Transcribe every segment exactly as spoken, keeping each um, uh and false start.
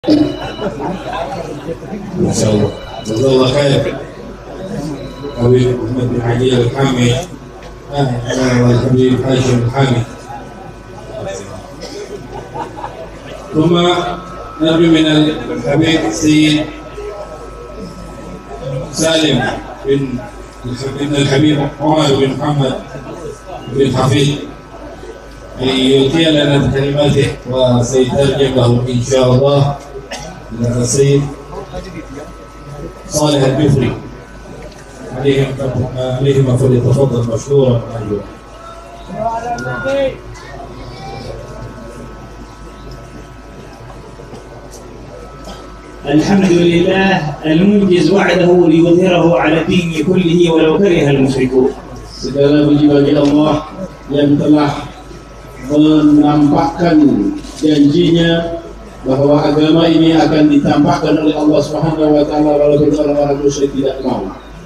ما شاء الله جزاه الله خير حبيب محمد بن علي الحامي والحبيب هاشم الحامي. ثم نبي من الحبيب السيد سالم بن ابن الحبيب عمر بن محمد بن حفيظ يلقي لنا كلماته وسيترجم له ان شاء الله إلى السيد صالح البفري. عليهم عليهم فليتفضل مشكورا مأجورا. الحمد لله المنجز وعده ليظهره على الدين كله ولو كره المشركون. Segala puji bagi Allah yang telah menampakkan janjinya bahwa agama ini akan ditampakkan oleh Allah Subhanahu wa taala walaupun orang-orang musyrik tidak mau.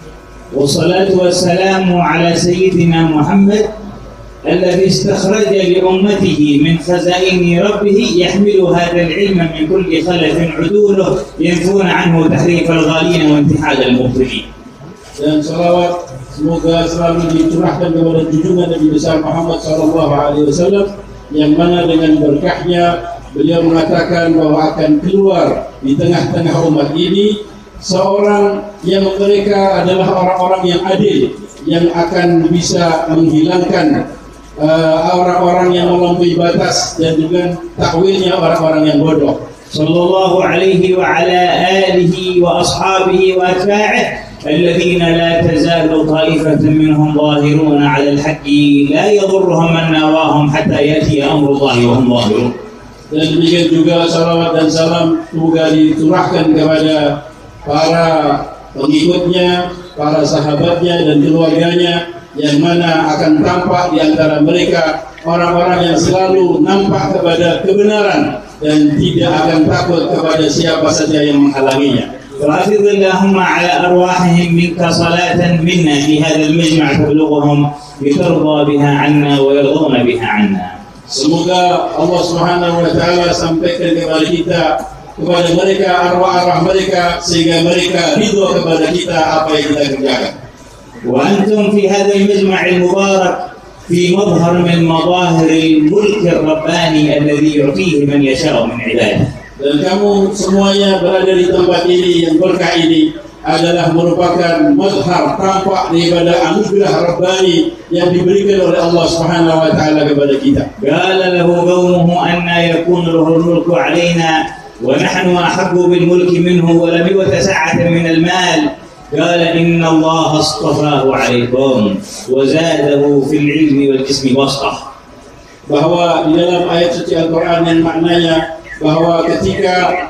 Wassalatu wassalamu ala sayyidina Muhammad alladhi istakhraja li ummatihi min khazaini rabbih yahmilu hadha al-ilma min kulli khalafin uduluh yanfuna anhu tahrif al-ghalin wa intihad al-mubtilin. Dan salawat semoga selalu dicurahkan kepada junjungan Nabi besar Muhammad sallallahu alaihi wasallam yang mana dengan berkahnya beliau mengatakan bahwa akan keluar di tengah-tengah umat ini seorang yang mereka adalah orang-orang yang adil yang akan bisa menghilangkan orang-orang uh, yang melampaui batas dan juga takwilnya orang-orang yang bodoh. Sallallahu alaihi wa ala alihi wa ashabihi wa atba'ihi الذين لا تزال طائفة منهم ظاهرون على الحق لا يضرهم من نواهم حتى يأتي أمر الله وهم ظاهرون. Dan demikian juga salawat dan salam semoga diturahkan kepada para pengikutnya, para sahabatnya dan keluarganya yang mana akan tampak di antara mereka orang-orang yang selalu nampak kepada kebenaran dan tidak akan takut kepada siapa saja yang menghalanginya. وأفض اللهم على أرواحهم منك صلاة منا في هذا المجمع تبلغهم لترضى بها عنا ويرضون بها عنا. Semoga Allah Subhanahu wa taala sampaikan kepada kita kepada mereka arwah-arwah mereka sehingga mereka ridho kepada kita apa yang kita kerjakan. وأنتم في هذا المجمع المبارك في مظهر من مظاهر الملك الرباني الذي يعطيه من يشاء من عباده. Dan kamu semuanya berada di tempat ini yang berkah ini adalah merupakan mazhar tampak daripada anugerah Rabbani yang diberikan oleh Allah Subhanahu wa taala kepada kita. Qala lahu qawmuhu anna yakunu lahu al-mulku alaina wa nahnu ahabbu bil mulki minhu wa lam yu'ta sa'atan min al-mal. Qala inna Allah astafahu 'alaykum wa zadahu fil 'ilmi wal jismi bastah. Bahwa di dalam ayat suci Al-Qur'an yang maknanya bahwa ketika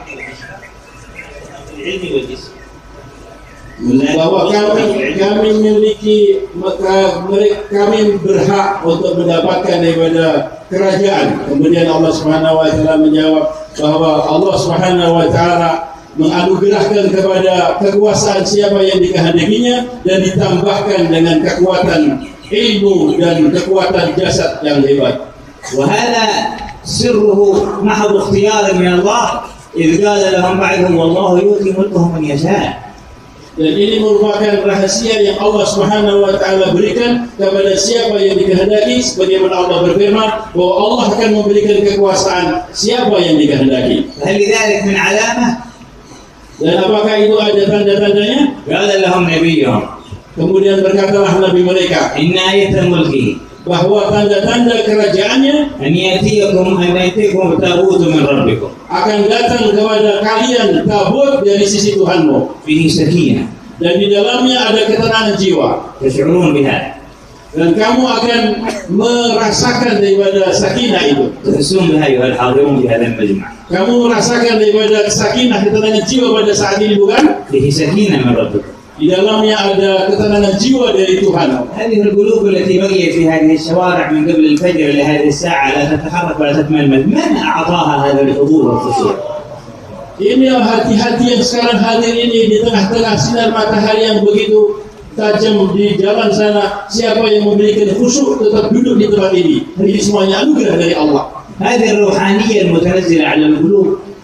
bahwa kami kami memiliki maka mereka kami berhak untuk mendapatkan daripada kerajaan. Kemudian Allah Subhanahu wa taala menjawab bahwa Allah Subhanahu wa taala menganugerahkan kepada kekuasaan siapa yang dikehendakinya dan ditambahkan dengan kekuatan ilmu dan kekuatan jasad yang hebat. Wa hadha sirruhu mahdu ikhtiyar min Allah idh qala lahum ba'dhum wallahu yu'ti mulkahu man yasha'. Dan ini merupakan rahasia yang Allah Subhanahu wa taala berikan kepada siapa yang dikehendaki sebagaimana Allah berfirman bahwa Allah akan memberikan kekuasaan siapa yang dikehendaki. Hal lidzalik min alamah? Dan apakah itu ada tanda-tandanya? Qala lahum nabiyyuhum. Kemudian berkatalah nabi mereka, inna ayatul mulki, bahwa tanda-tanda kerajaannya an yatiyakum an yatiyakum tabutun min rabbikum, akan datang kepada kalian tabut dari sisi Tuhanmu, fihi sakinah, dan di dalamnya ada ketenangan jiwa, tash'urun biha, dan kamu akan merasakan daripada sakinah itu. tahsun biha ayuhal hadirun fi hadzal majma', kamu merasakan daripada sakinah ketenangan jiwa pada saat ini, bukan? fihi sakinah min rabbikum, di dalamnya ada ketenangan jiwa dari Tuhan. هذه القلوب التي بقيت في هذه الشوارع من قبل الفجر لهذه الساعة لا تتحرك ولا تتململ، من أعطاها هذا الحضور والخشوع؟ Ini hati-hati yang sekarang hadir ini di tengah-tengah sinar matahari yang begitu tajam di jalan sana. Siapa yang memberikan khusyuk tetap duduk di tempat ini? Ini semuanya anugerah dari Allah. هذه الروحانية المتنزلة على القلوب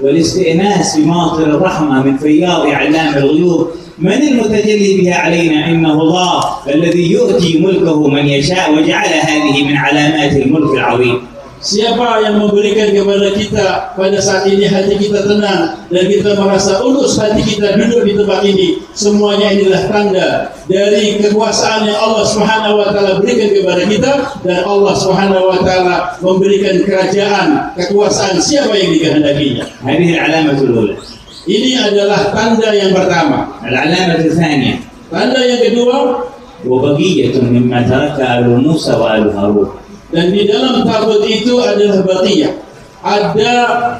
والاستئناس بماطر الرحمة من فياض علام الغيوب. من المتجلي بها علينا؟ إنه الله الذي يؤتي ملكه من يشاء وجعل هذه من علامات الملك العظيم. Siapa yang memberikan kepada kita pada saat ini hati kita tenang dan kita merasa ulus hati kita duduk di tempat ini, semuanya inilah tanda dari kekuasaan yang Allah Subhanahu wa taala berikan kepada kita, dan Allah Subhanahu wa taala memberikan kerajaan, kekuasaan siapa yang dikehendakinya. Hadhihi al-alamatul ula. Ini adalah tanda yang pertama. Al-alamatul tsaniyah. Tanda yang kedua, wa baqiyatun mimma taraka alu Musa wa alu Harun. Dan di dalam tabut itu adalah baqiyah, ada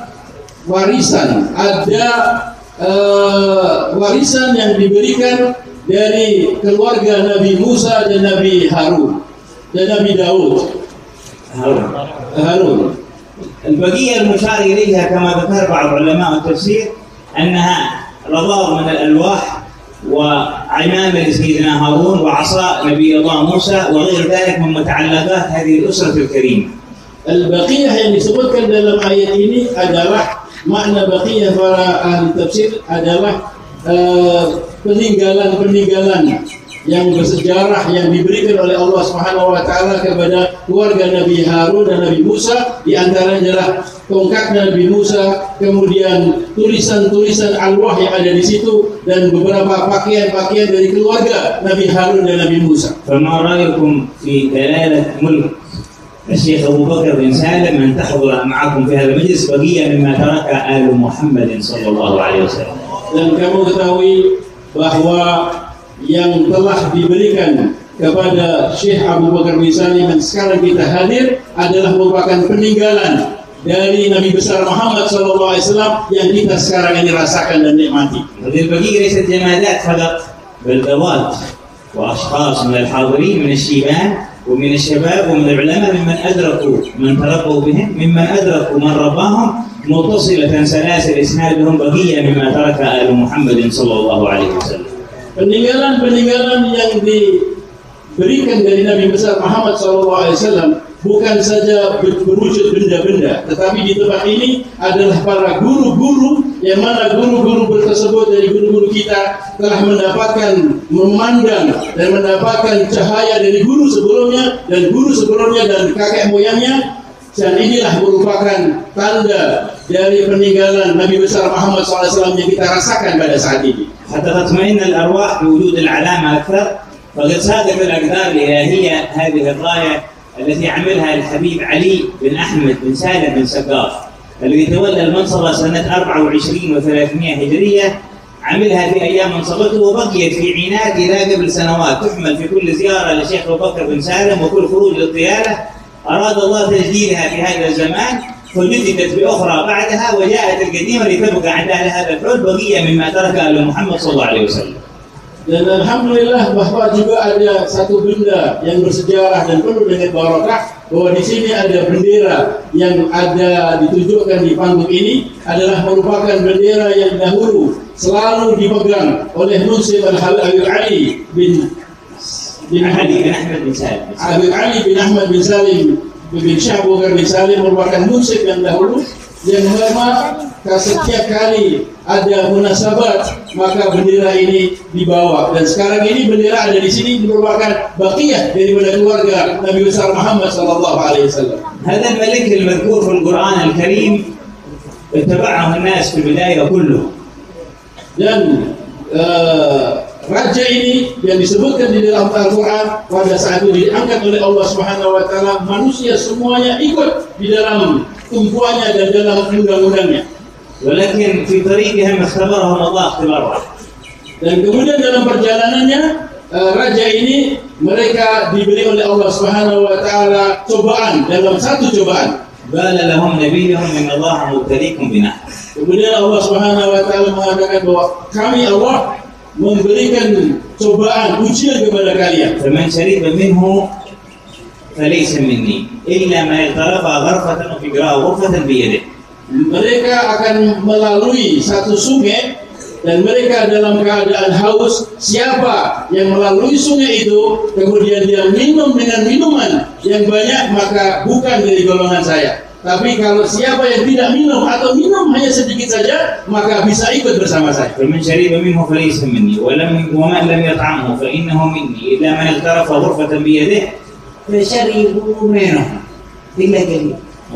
warisan, ada uh, warisan yang diberikan dari keluarga Nabi Musa dan Nabi Harun dan Nabi Daud. Harun. Harun. البقية المشار إليها كما ذكر بعض علماء التفسير أنها رضاض من الألواح وعمامة لسيدنا هارون وعصا نبي الله موسى وغير ذلك من متعلقات هذه الأسرة الكريمة. Al-baqiyah yang disebutkan dalam ayat ini adalah makna baqiyah para ahli tafsir adalah peninggalan-peninggalan uh, yang bersejarah yang diberikan oleh Allah Subhanahu wa taala kepada keluarga Nabi Harun dan Nabi Musa. Di antaranya adalah tongkat Nabi Musa, kemudian tulisan-tulisan alwah yang ada di situ, dan beberapa pakaian-pakaian dari keluarga Nabi Harun dan Nabi Musa. فما رأيكم في دلالة ملك الشيخ أبو بكر بن سالم أن تحضر معكم في هذا المجلس بقية مما ترك آل محمد صلى الله عليه وسلم. Dan kamu ketahui bahwa yang telah diberikan kepada Syekh Abu Bakar bin Salim yang sekarang kita hadir adalah merupakan peninggalan dari Nabi besar Muhammad sallallahu alaihi wasallam yang kita sekarang ini rasakan dan nikmati. البقية ليست جمادات فقط، بل ذوات وأشخاص من الحاضرين من الشيبان ومن الشباب ومن العلماء ممن أدركوا من تربوا بهم ممن أدركوا من رباهم متصلة سلاسل إسنادهم بقية مما ترك آل محمد صلى الله عليه وسلم. Peninggalan-peninggalan yang diberikan dari Nabi besar Muhammad sallallahu alaihi wasallam bukan saja berwujud benda-benda, tetapi di tempat ini adalah para guru-guru, yang mana guru-guru tersebut dari guru-guru kita telah mendapatkan memandang dan mendapatkan cahaya dari guru sebelumnya dan guru sebelumnya dan kakek moyangnya. Dan inilah merupakan tanda dari peninggalan Nabi besar Muhammad sallallahu alaihi wasallam yang kita rasakan pada saat ini. حتى تطمئن الأرواح بوجود العلامة أكثر، فقد صادت الأقدار الإلهية هذه الراية التي عملها الحبيب علي بن أحمد بن سالم بن سقاف الذي تولى المنصب سنة أربعة وعشرين وثلاثمائة هجرية، عملها في أيام منصبته وبقيت في عناد إلى قبل سنوات، تحمل في كل زيارة لشيخ أبو بكر بن سالم وكل خروج للطيارة. أراد الله تجديدها في هذا الزمان فجددت بأخرى بعدها، وجاءت القديمة لتبقى عند هذا الحول بقية مما ترك آل محمد صلى الله عليه وسلم. Dan alhamdulillah bahwa juga ada satu benda yang bersejarah dan penuh dengan barakah, bahwa di sini ada bendera yang ada ditunjukkan di panggung ini adalah merupakan bendera yang dahulu selalu dipegang oleh Munsif Al-Habib Ali bin bin Ali bin Ahmad bin Salim. Habib Ali bin Ahmad bin Salim bin Syekh Abu Bakar bin Salim merupakan munsif yang dahulu, yang memang setiap kali ada munasabat maka bendera ini dibawa, dan sekarang ini bendera ada di sini merupakan baqiyah daripada keluarga Nabi besar Muhammad sallallahu alaihi wasallam. هذا الملك المذكور في القرآن الكريم اتبعه الناس في البداية كله. Dan uh, raja ini yang disebutkan di dalam Al-Quran pada saat itu diangkat oleh Allah Subhanahu wa taala, manusia semuanya ikut di dalam tumpuannya dan dalam undang-undangnya. ولكن في طريقهم اختبرهم الله اختبار واحد. Dan kemudian dalam perjalanannya uh, raja ini mereka diberi oleh Allah Subhanahu wa taala cobaan, dalam satu cobaan. قال لهم نبيهم ان الله مبتليكم بنهر. Kemudian Allah Subhanahu wa taala mengatakan bahwa kami Allah memberikan cobaan, ujian kepada kalian. فمن شرب منه فليس مني إلا ما اغترف غرفة وفي غرفة بيده. Mereka akan melalui satu sungai dan mereka dalam keadaan haus. Siapa yang melalui sungai itu kemudian dia minum dengan minuman yang banyak, maka bukan dari golongan saya. Tapi kalau siapa yang tidak minum atau minum hanya sedikit saja, maka bisa ikut bersama saya. فمن شرب منه فليس مني ولم ومن لم يطعمه فإنه مني إلا من اغترف غرفة بيده فشربوا منه إلا قليل.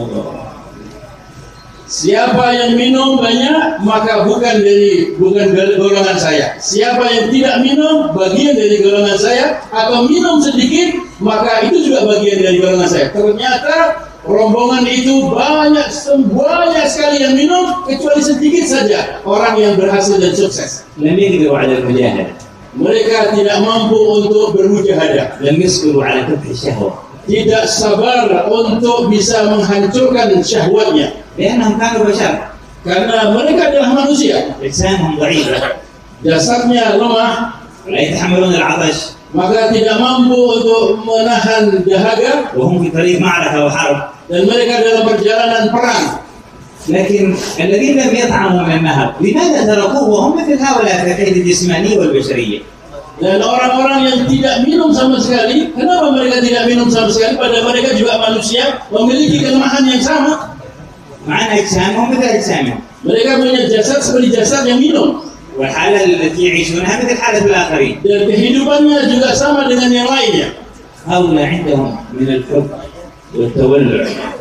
Siapa yang minum banyak maka bukan dari bukan golongan saya. Siapa yang tidak minum bagian dari golongan saya, atau minum sedikit maka itu juga bagian dari golongan saya. Ternyata rombongan itu banyak banyak sekali yang minum, kecuali sedikit saja orang yang berhasil dan sukses. لم يقدروا على المجاهدة. Mereka tidak mampu untuk bermujahadah. لم يصبروا على كبح الشهوة. Tidak sabar untuk bisa menghancurkan syahwatnya. لأنهم كانوا بشر. Karena mereka adalah manusia. أجسامهم ضعيفة. Jasadnya lemah. لا يتحملون العطش. Maka tidak mampu untuk menahan dahaga. وهم في طريق معركة وحرب. Dan mereka dalam perjalanan perang. لكن الذين لم يطعموا من النهر لماذا تركوه وهم مثل هؤلاء في الحياة الجسمانية والبشرية؟ Dan orang-orang yang tidak minum sama sekali, kenapa mereka tidak minum sama sekali? Padahal mereka juga manusia, memiliki kelemahan yang sama. معنا أجسامهم مثل أجسامهم. Mereka punya jasad seperti jasad yang minum. والحالة التي يعيشونها مثل حالة الآخرين. Dan kehidupannya juga sama dengan yang lainnya. هؤلاء عندهم من الحب والتولع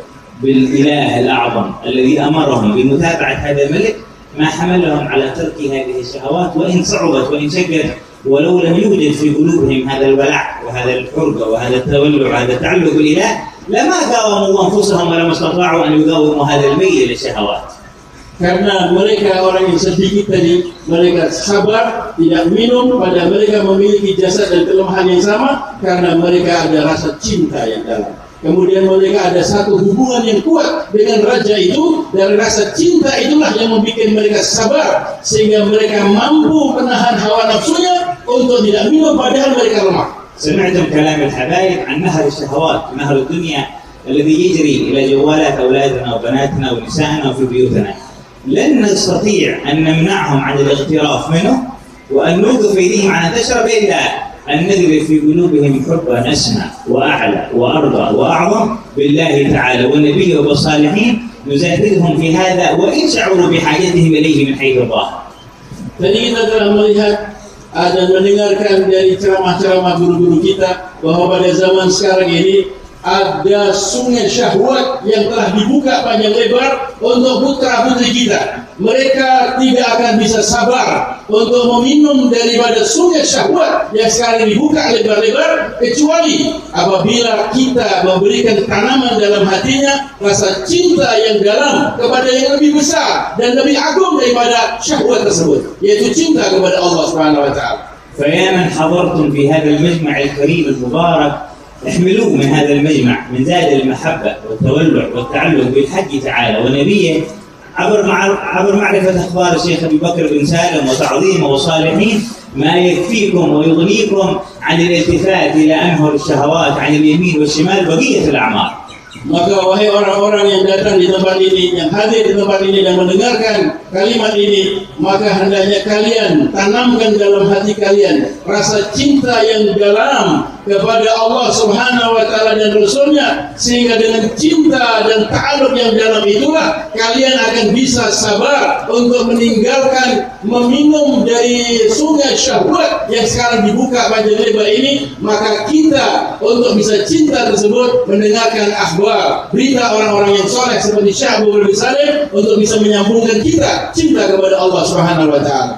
بالإله الأعظم الذي أمرهم بمتابعة هذا الملك ما حملهم على ترك هذه الشهوات، وإن صعبت وإن شقت، ولو لم يوجد في قلوبهم هذا الولع وهذا الحرقة وهذا التولع وهذا التعلق بالإله لما قاوموا أنفسهم ولما استطاعوا أن يقاوموا هذا الميل للشهوات. Karena mereka orang yang sedikit tadi, mereka sabar, tidak minum, padahal mereka memiliki jasad dan kelemahan yang sama, karena mereka ada rasa cinta yang dalam. Kemudian mereka ada satu hubungan yang kuat dengan raja itu, dari rasa cinta itulah yang membuat mereka sabar, sehingga mereka mampu menahan hawa nafsunya untuk tidak minum padahal mereka lemah. سمعتم كلام الحبايب عن نهر الشهوات، نهر الدنيا الذي يجري إلى جوالات أولادنا وبناتنا ونسائنا وفي بيوتنا. لن نستطيع أن نمنعهم عن الاغتراف منه وأن نوقف أيديهم عن أن تشرب إلا أن نذرف في قلوبهم حبا أسمى وأعلى وأرضى وأعظم بالله تعالى والنبي والصالحين، نزادهم في هذا وإن شعروا بحاجتهم إليه من حيث الظاهر. Tadi kita telah melihat dan mendengarkan dari ceramah-ceramah guru-guru kita bahwa pada zaman sekarang ini ada sungai syahwat yang telah dibuka panjang lebar untuk putra-putri kita. Mereka tidak akan bisa sabar untuk meminum daripada sungai syahwat yang sekarang dibuka lebar-lebar, kecuali apabila kita memberikan tanaman dalam hatinya rasa cinta yang dalam kepada yang lebih besar dan lebih agung daripada syahwat tersebut, yaitu cinta kepada Allah Subhanahu wa taala. فيا من حضرتم في هذا المجمع الكريم المبارك، احملوه من هذا المجمع من زاد المحبة والتولع والتعلق بالحق تعالى ونبيه عبر عبر معرفة أخبار الشيخ أبي بكر بن سالم وتعظيمه وصالحين ما يكفيكم ويغنيكم عن الالتفات إلى أنهر الشهوات عن اليمين والشمال بقية الأعمار. Maka wahai orang-orang yang datang di tempat ini, yang hadir di tempat ini dan mendengarkan kalimat ini, maka hendaknya kalian tanamkan dalam hati kalian rasa cinta yang dalam kepada Allah Subhanahu wa taala dan Rasulnya, sehingga dengan cinta dan ta'alluq yang dalam itulah kalian akan bisa sabar untuk meninggalkan meminum dari sungai syahwat yang sekarang dibuka panjang lebar ini. Maka kita untuk bisa cinta tersebut mendengarkan akhbar, berita orang-orang yang soleh seperti Syekh Habib bin Salim untuk bisa menyambungkan kita cinta kepada Allah Subhanahu wa taala.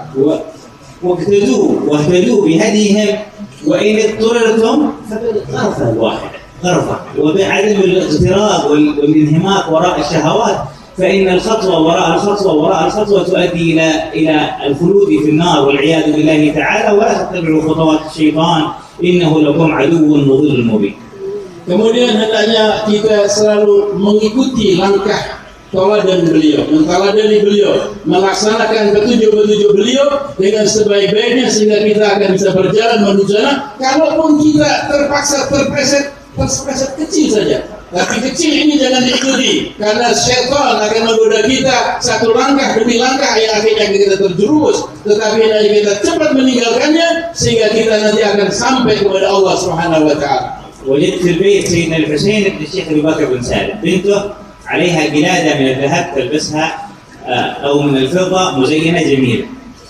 واقتدوا واهتدوا بهديهم وإن اضطررتم فبالغرفة الواحدة غرفة، وبعدم الاغتراب والانهماك وراء الشهوات، فإن الخطوة وراء الخطوة وراء الخطوة تؤدي إلى إلى الخلود في النار والعياذ بالله تعالى. ولا تتبعوا خطوات الشيطان إنه لكم عدو مضل مبين. Kemudian hendaknya kita selalu mengikuti langkah teladan beliau, menteladani beliau, melaksanakan petunjuk-petunjuk beliau dengan sebaik-baiknya sehingga kita akan bisa berjalan menuju sana. Kalaupun kita terpaksa terpreset, terpreset kecil saja, tapi kecil ini jangan diikuti, karena syaitan akan menggoda kita satu langkah demi langkah yang akhirnya kita terjerumus. Tetapi hendaknya kita cepat meninggalkannya sehingga kita nanti akan sampai kepada Allah Subhanahu wa taala. وجدت في البيت سيدنا الحسين بن الشيخ أبي بكر بن سالم، بنته عليها قلادة من الذهب تلبسها أو من الفضة مزينة جميلة.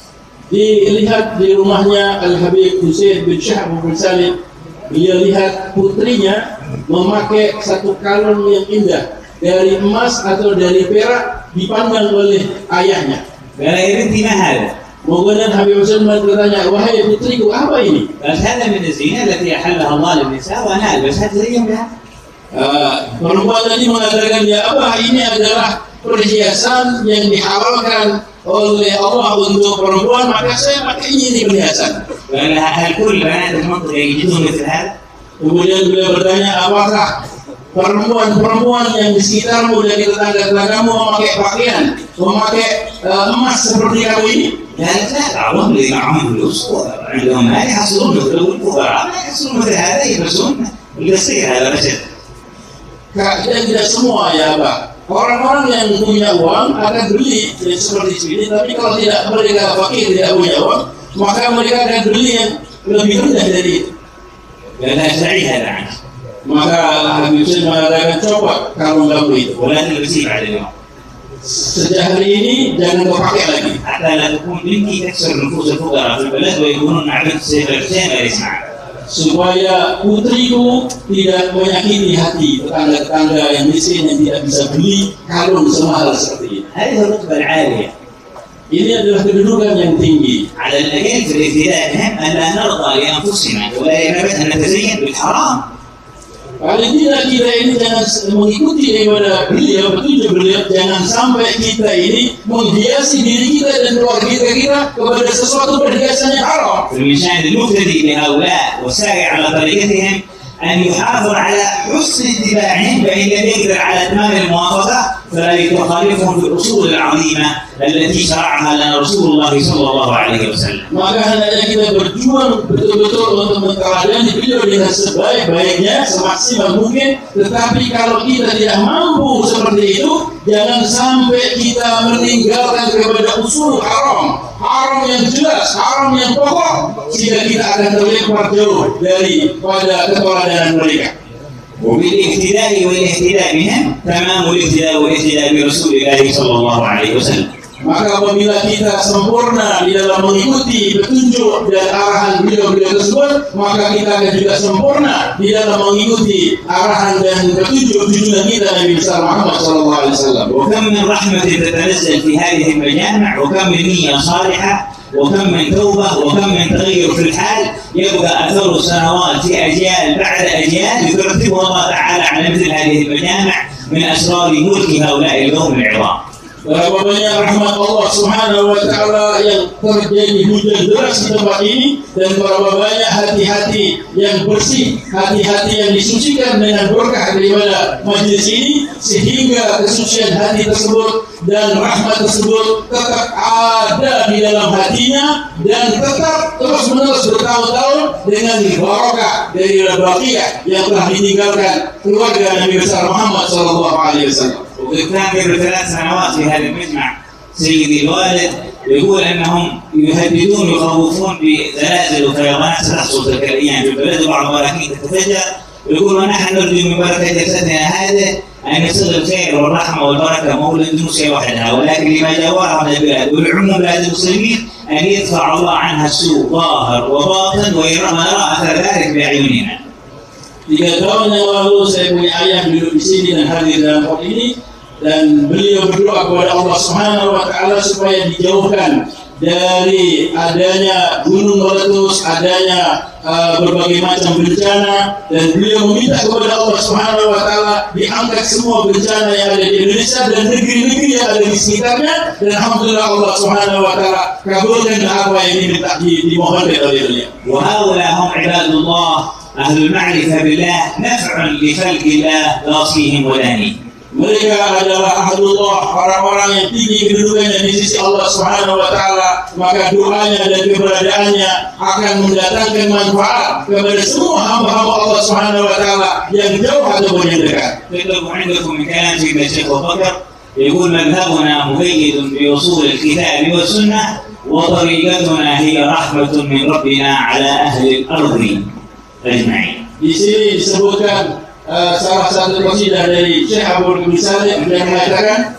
Dilihat di rumahnya Al-Habib Husain bin Syahab bin Salim, beliau lihat putrinya memakai satu kalung yang indah dari emas atau dari perak dipandang oleh ayahnya. قال يا بنتي ما هذا؟ Kemudian Habib Husain bertanya, wahai putriku, apa ini? قالت هذا من الزينة التي أحلها الله للنساء وأنا ألبسها تزين بها. Perempuan tadi mengatakan, ya Abah, ini adalah perhiasan yang dihalalkan oleh Allah untuk perempuan, maka saya pakai ini perhiasan. قال لها هل كل بنات المنطقة يجدون مثل هذا؟ Kemudian beliau bertanya, apakah perempuan-perempuan yang di sekitarmu dari tetangga-tetanggamu memakai pakaian, memakai uh, emas seperti kamu ini? قالت لا بعضهم اللي معهم فلوس وعندهم مال يحصلون مثل الفقراء ما يحصلون مثل هذا يلبسون القصير هذا بشر. Dan tidak semua ya Pak. Orang-orang yang punya uang akan beli yang seperti ini, tapi kalau tidak mereka fakir tidak punya uang, maka mereka akan beli yang lebih rendah dari itu. قال لا اشتري هذا عنك. Maka Habib Husain mengatakan, coba kalau kamu itu. ولا تلبسيه بعد اليوم. Sejak hari ini jangan kau pakai lagi. حتى لا تكون بنتي تكسر نفوس الفقراء في البلد ويكونون عبد سيف الحسين غير اسماعيل. Supaya putriku tidak menyakiti hati tetangga-tetangga yang miskin yang tidak bisa beli kalung semahal seperti ini. هذه الرتبة العالية. Ini adalah kedudukan yang tinggi. على الأجانب في الابتداء بهم أن لا نرضى لأنفسنا ولا ينبغي أن نتزين بالحرام. Paling tidak kita ini jangan mengikuti daripada beliau, petunjuk beliau, jangan sampai kita ini menghiasi diri kita dan keluarga kita, kita kepada sesuatu perhiasan yang haram. من شأن المبتدئ لهؤلاء والسائر على طريقتهم أن يحافظ على حسن اتباعهم، فإن لم يقدر على إتمام الموافقة فلا يخالفهم في الأصول العظيمة التي شرعها لنا رسول الله صلى الله عليه وسلم. Maka hendaknya kita berjuang betul-betul untuk meneladani beliau dengan sebaik-baiknya, semaksimal mungkin. Tetapi kalau kita tidak mampu seperti itu, jangan sampai kita meninggalkan kepada usul haram, haram yang jelas, haram yang pokok, sehingga kita akan terlempar jauh dari pada keteladanan mereka. وبالاهتداء والاهتداء بهم تمام الاهتداء والاهتداء برسول الله صلى الله عليه وسلم. Maka apabila kita sempurna di dalam mengikuti petunjuk dan arahan beliau-beliau tersebut, maka kita akan juga sempurna di dalam mengikuti arahan dan petunjuk junjungan kita Nabi besar Muhammad sallallahu alaihi wasallam. وكم من رحمة تتنزل في هذه المجامع، وكم من نية صالحة، وكم من توبة، وكم من تغير في الحال يبقى أثر السنوات في أجيال بعد أجيال يترتبها الله تعالى على مثل هذه المجامع من أسرار ملك هؤلاء القوم العظام. Berapa banyak rahmat Allah Subhanahu wa taala yang terjadi hujan deras di tempat ini, dan berapa banyak hati-hati yang bersih, hati-hati yang disucikan dengan berkah daripada majlis ini, sehingga kesucian hati tersebut dan rahmat tersebut tetap ada di dalam hatinya dan tetap terus-menerus bertahun-tahun dengan barokah dari baqiyah yang telah ditinggalkan keluarga Nabi besar Muhammad sallallahu alaihi wasallam. وكان ثلاث سنوات في هذا المجمع سيدي الوالد يقول انهم يهددون يخوفون بزلازل وفيضانات ستحصل تلك الايام في البلد وبعض البراكين تتفجر، يقول ونحن نرجو من بركه جلستنا هذه ان يصل الخير والرحمه والبركه مولد اندونيسيا وحدها، ولكن لما جاورها من البلاد والعموم بلاد المسلمين ان يدفع الله عنها السوء ظاهر وباطن ويرى ما نرى اثر ذلك باعيننا. Tiga tahun yang lalu saya punya ayah duduk di sini dan hadir dalam pot ini, dan beliau berdoa kepada Allah Subhanahu wa taala supaya dijauhkan dari adanya gunung meletus, adanya uh, berbagai macam bencana, dan beliau meminta kepada Allah Subhanahu wa taala diangkat semua bencana yang ada di Indonesia dan negeri-negeri yang ada di sekitarnya, dan alhamdulillah Allah Subhanahu wa taala kabulkan apa yang diminta dimohon oleh beliau. Wa haula hum ibadullah أهل المعرفة بالله نفع لخلق الله لا فيهم ولا نيل. Mereka adalah ahlullah, orang-orang yang tinggi kedudukannya di sisi Allah Subhanahu wa taala, maka doanya dan keberadaannya akan mendatangkan manfaat kepada semua hamba-hamba Allah Subhanahu wa taala yang jauh ataupun yang dekat. تطلب عندكم من كلام سيدنا الشيخ بكر يقول مذهبنا مؤيد بأصول الكتاب والسنة وطريقتنا هي رحمة من ربنا على أهل الأرض أجمعين. Di sini disebutkan uh, salah satu qasidah dari Syekh Abu Salim yang mengatakan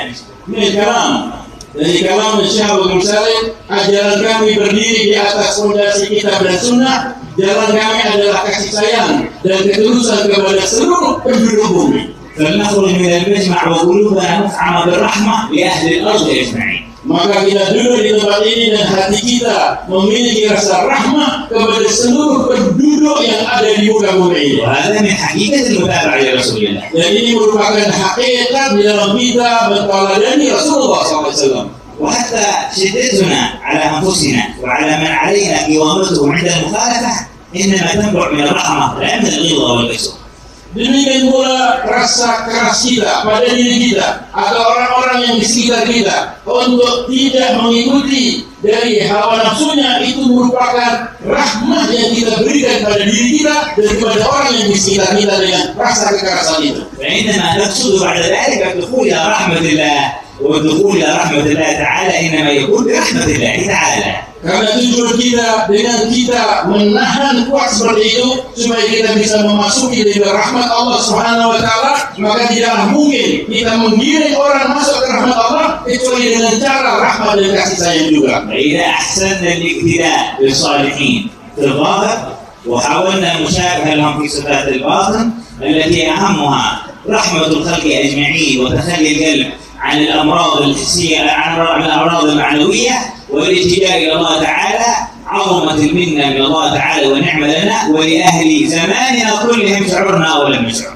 min kalam, dari kalam Syekh Abu Salim, ajaran kami berdiri di atas fondasi kitab dan sunnah. Jalan kami adalah kasih sayang dan ketulusan kepada seluruh penduduk bumi. فلنخرج من المجمع وقلوبنا مفعمة بالرحمة لأهل الأرض أجمعين. Maka kita duduk di tempat ini dan hati kita memiliki rasa rahmah kepada seluruh penduduk yang ada di muka bumi ini. وهذا من حقيقة المتابعة لرسول الله. Dan ini merupakan hakikat di dalam kita bertauladani Rasulullah shallallahu alaihi wasallam. وحتى شدتنا على أنفسنا وعلى من علينا قوامته عند المخالفة إنما تنبع من الرحمة لا من الغلظة والكسوف. Demikian pula rasa keras kita pada diri kita atau orang-orang yang di sekitar kita untuk tidak mengikuti dari hawa nafsunya, itu merupakan rahmah yang kita berikan pada diri kita dan kepada orang yang di sekitar kita dengan rasa kekerasan itu. فإنما نقصد بعد ذلك الدخول إلى رحمة الله، والدخول إلى رحمة الله تعالى إنما يكون برحمة الله تعالى. Karena tujuan kita dengan kita menahan kuat seperti itu supaya kita bisa memasuki dari rahmat Allah Subhanahu wa taala, maka tidaklah mungkin kita menggiring orang masuk ke rahmat Allah kecuali dengan cara rahmat dan kasih sayang juga. فإذا أحسننا الاقتداء بالصالحين في الظاهر وحاولنا المشابهة لهم في صفات الباطن التي أهمها رحمة الخلق أجمعين وتخلي القلب عن الأمراض الحسية، عن الأمراض المعنوية والالتجاء إلى الله تعالى، عظمت المنة من الله تعالى ونعمة لنا ولأهل زماننا كلهم شعرنا ولم نشعر.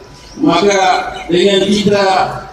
Maka dengan kita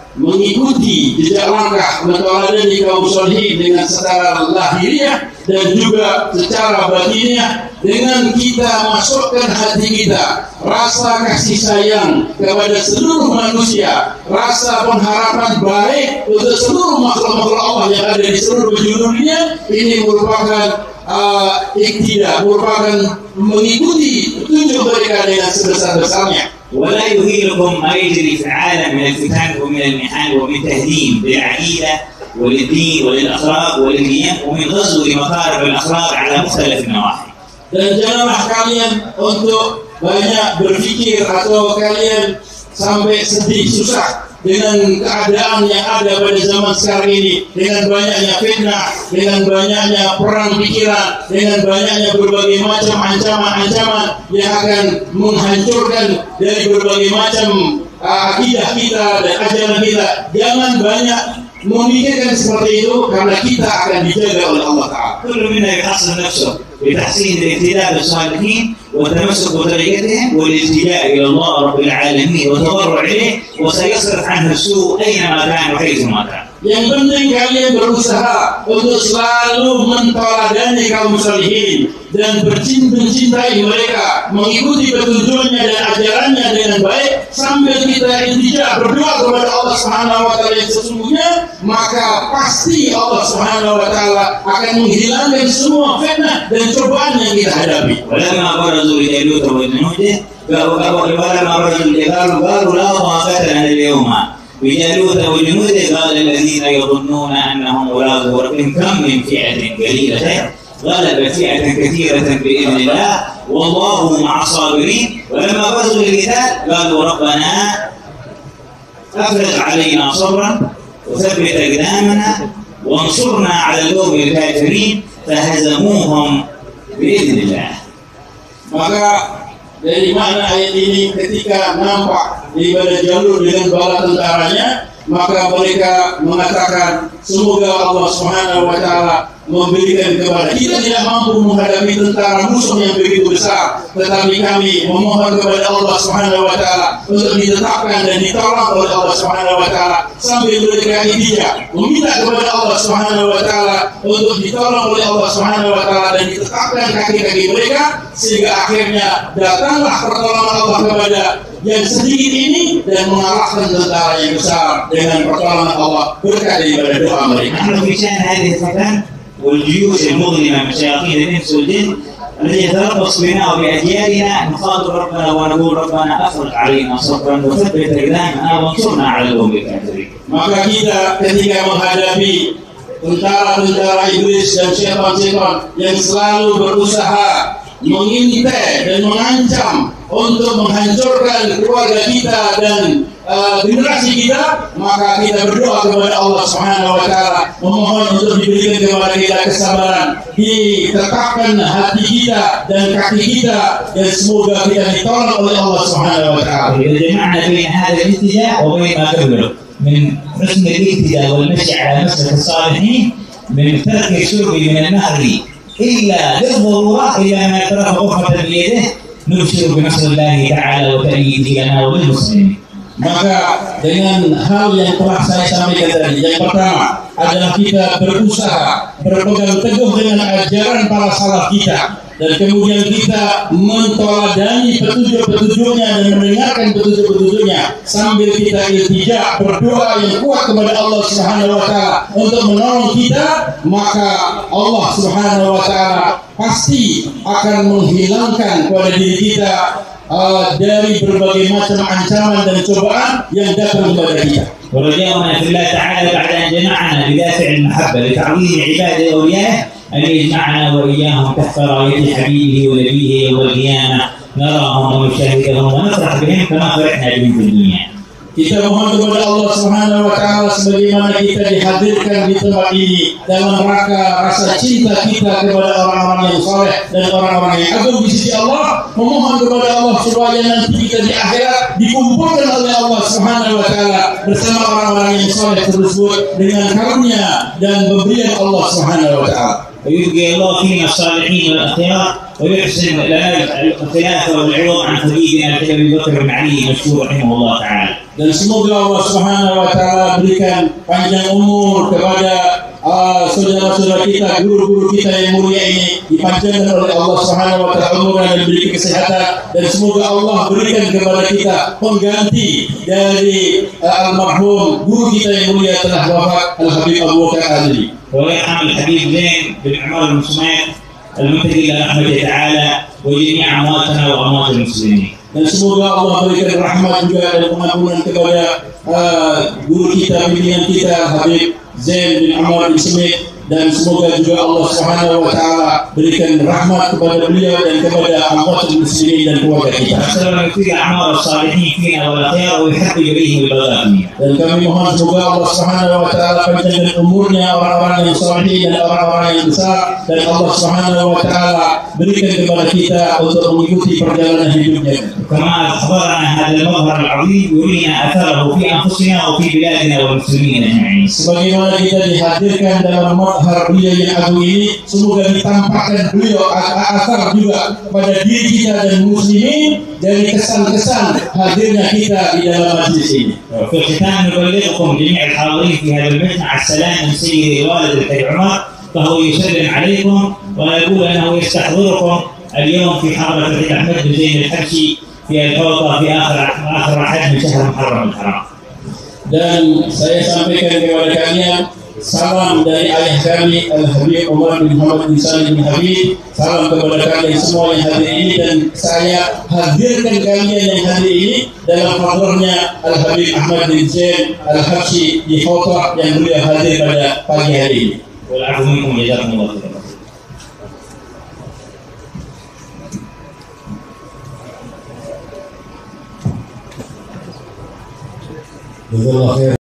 mengikuti jejak langkah mentauladani kaum sholihin dengan secara lahiriah dan juga secara batiniah, dengan kita masukkan hati kita rasa kasih sayang kepada seluruh manusia, rasa pengharapan baik untuk seluruh makhluk-makhluk Allah yang ada di seluruh penjuru dunia, ini merupakan uh, iktidah, merupakan mengikuti petunjuk mereka dengan sebesar-besarnya. ولا يهيلكم ما يجري في العالم من الفتن ومن المحن ومن تهديم للعقيدة وللدين وللأخلاق وللقيم ومن غزو لمكارم الأخلاق على مختلف النواحي. Dan janganlah kalian untuk banyak berpikir atau kalian sampai sedih susah dengan keadaan yang ada pada zaman sekarang ini, dengan banyaknya fitnah, dengan banyaknya perang pikiran, dengan banyaknya berbagai macam ancaman-ancaman yang akan menghancurkan dari berbagai macam uh, akidah kita dan ajaran kita. Jangan banyak memikirkan seperti itu, karena kita akan dijaga oleh Allah Ta'ala. كل منا يحصن نفسه بتحسين الاقتداء بالصالحين والتمسك بطريقتهم والالتجاء الى الله رب العالمين والتضرع اليه، وسيصرف عنه السوء اينما كان وحيثما كان. Yang penting kalian berusaha untuk selalu mentauladani kaum sholihin dan mencintai mereka, mengikuti petunjuknya dan ajarannya dengan baik sambil kita iltija berdoa kepada Allah Subhanahu wa taala yang sesungguhnya, maka pasti Allah Subhanahu wa taala akan menghilangkan semua fitnah dan cobaan yang kita hadapi. ولما برزوا لجالوت وجنوده قالوا ولما برزوا لجالوت قالوا لا طاقة لنا اليوم بجالوت وجنوده قال الذين يظنون انهم ملاقو ربهم كم من فئة قليلة غلبت فئة كثيرة بإذن الله والله مع الصابرين. ولما برزوا للقتال قالوا ربنا أفرغ علينا صبرا وثبت أقدامنا وانصرنا على القوم الكافرين فهزموهم بإذن الله. Maka dari mana ayat ini, ketika nampak daripada jalur dengan bala tentaranya, maka mereka mengatakan semoga Allah Subhanahu wa taala memberikan kepada kita, tidak mampu menghadapi tentara musuh yang begitu besar, tetapi kami memohon kepada Allah Subhanahu wa taala untuk ditetapkan dan ditolong oleh Allah Subhanahu wa taala, sambil mereka dia meminta kepada Allah Subhanahu wa taala untuk ditolong oleh Allah Subhanahu wa taala dan ditetapkan kaki-kaki mereka, sehingga akhirnya datanglah pertolongan Allah kepada yang sedikit ini dan mengalahkan tentara yang besar dengan pertolongan Allah berkat daripada doa mereka. والجيوش المظلمة من شياطين الإنس والجن الذي يتربص بنا وبأجيالنا، نخاطب ربنا ونقول ربنا أفرغ علينا صبرا وثبت أقدامنا وانصرنا على القوم الكافرين. Maka kita ketika menghadapi tentara-tentara iblis dan syaitan-syaitan yang selalu berusaha mengintai dan mengancam untuk menghancurkan keluarga kita dan uh, generasi kita, maka kita berdoa kepada Allah Subhanahu wa taala, memohon untuk diberikan kepada kita kesabaran, ditetapkan hati kita dan kaki kita, dan semoga kita ditolong oleh Allah Subhanahu wa taala. جمعنا بين هذا الاتجاه وبين ما قبله من حسن الاتجاه والمشي على مسلك الصالحين، من ترك الشرب من النهر إلا للضرورة إلا ما يترك غرفة بيده، نبشر بنصر الله تعالى وتأييده لنا وللمسلمين. Maka dengan hal yang telah saya sampaikan tadi, yang pertama adalah kita berusaha berpegang teguh dengan ajaran para salaf kita, dan kemudian kita menteladani petunjuk-petunjuknya dan mendengarkan petunjuk-petunjuknya sambil kita iltija, berdoa yang kuat kepada Allah Subhanahu wa taala untuk menolong kita, maka Allah Subhanahu wa taala pasti akan menghilangkan kepada diri kita Uh, dari berbagai macam ancaman dan cobaan yang datang kepada kita. ورجاؤنا في الله تعالى بعد أن جمعنا بدافع المحبة لتعظيم عباده وأوليائه أن يجمعنا وإياهم تحت راية حبيبه ونبيه يوم القيامة، نراهم ونشاهدهم ونفرح بهم كما فرحنا بهم في الدنيا. Kita mohon kepada Allah Subhanahu wa taala sebagaimana kita dihadirkan di tempat ini dalam rangka rasa cinta kita kepada orang-orang yang saleh dan orang-orang yang agung di sisi Allah, memohon kepada Allah supaya nanti kita di akhirat dikumpulkan oleh Allah Subhanahu wa taala bersama orang-orang yang saleh tersebut dengan karunia dan pemberian Allah Subhanahu wa taala. ويبقي الله فينا الصالحين والأخيار ويحسن لنا الخلافة والعوض عن حبيبنا أبي بكر بن علي مشكور رحمه الله تعالى. Dan semoga Allah Subhanahu wa taala berikan panjang umur kepada uh, saudara-saudara kita, guru-guru kita yang mulia ini, dipanjangkan oleh Allah Subhanahu wa taala umur dan diberi kesehatan, dan semoga Allah berikan kepada kita pengganti dari uh, almarhum guru kita yang mulia telah wafat, Al-Habib Abu Bakar Ali. ويرحم الحبيب زين بن عمر المسلمين المنتهي الى رحمته تعالى وجميع امواتنا واموات المسلمين. Dan semoga Allah berikan rahmat juga dan pengampunan kepada uh, guru kita, pimpinan kita Habib Zain bin Umar bin Smith, dan semoga juga Allah Subhanahu wa taala berikan rahmat kepada beliau dan kepada amwatul muslimin dan keluarga kita. Dan kami mohon semoga Allah Subhanahu wa taala panjangkan umurnya orang-orang yang saleh dan orang-orang yang besar, dan Allah Subhanahu wa taala berikan kepada kita untuk mengikuti perjalanan hidupnya. كما أخبرنا هذا المظهر العظيم يرينا أثره في أنفسنا وفي بلادنا والمسلمين أجمعين. Sebagaimana kita dihadirkan dalam mazhar beliau yang agung ini, semoga ditampakkan beliau asar juga pada diri kita dan muslimin dari kesan-kesan hadirnya kita di dalam majlis ini. في الختام نبلغكم جميع الحاضرين في هذا المجمع السلام من سيدي والد الحاج عمر، فهو يسلم عليكم ويقول أنه يستحضركم اليوم في حضرة الحاج أحمد بن زين الحبشي في الفوضى في آخر آخر أحد من شهر محرم الحرام. Dan saya sampaikan kepada kalian salam dari ayah kami Al-Habib Umar bin Muhammad bin Salim bin Habib. Salam kepada kalian semua yang hadir ini, dan saya hadirkan kalian yang hadir ini dalam hadirnya Al-Habib Ahmad bin Zain Al-Habsyi di khutbah yang beliau hadir pada pagi hari ini. والعفو منكم جزاكم الله خيرا. جزاك الله خير.